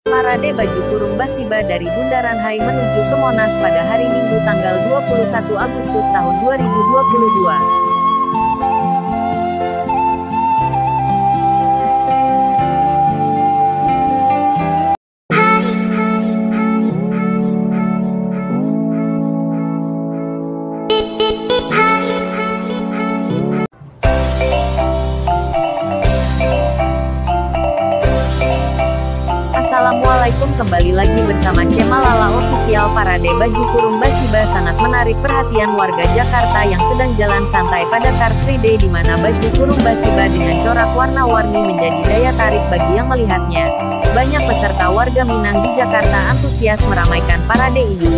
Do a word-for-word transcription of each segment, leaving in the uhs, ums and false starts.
Parade baju kurung Basiba dari Bundaran H I menuju ke Monas pada hari Minggu tanggal dua puluh satu Agustus tahun dua ribu dua puluh dua. Assalamualaikum, kembali lagi bersama Cemalala Official. Parade baju kurung Basiba sangat menarik perhatian warga Jakarta yang sedang jalan santai pada Car Free Day, di mana baju kurung Basiba dengan corak warna-warni menjadi daya tarik bagi yang melihatnya. Banyak peserta warga Minang di Jakarta antusias meramaikan parade ini.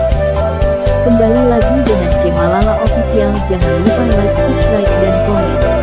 Kembali lagi dengan Cemalala Official, jangan lupa like, subscribe, dan komen.